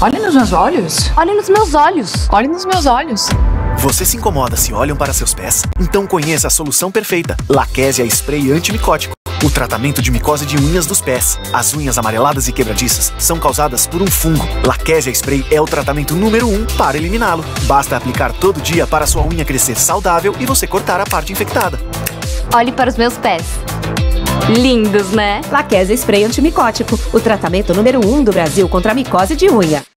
Olhe nos meus olhos. Olhe nos meus olhos. Olhe nos meus olhos. Você se incomoda se olham para seus pés? Então conheça a solução perfeita. Laquesia Spray Antimicótico. O tratamento de micose de unhas dos pés. As unhas amareladas e quebradiças são causadas por um fungo. Laquesia Spray é o tratamento número 1 para eliminá-lo. Basta aplicar todo dia para sua unha crescer saudável e você cortar a parte infectada. Olhe para os meus pés. Lindos, né? Laquesia Spray Antimicótico, o tratamento número 1 do Brasil contra a micose de unha.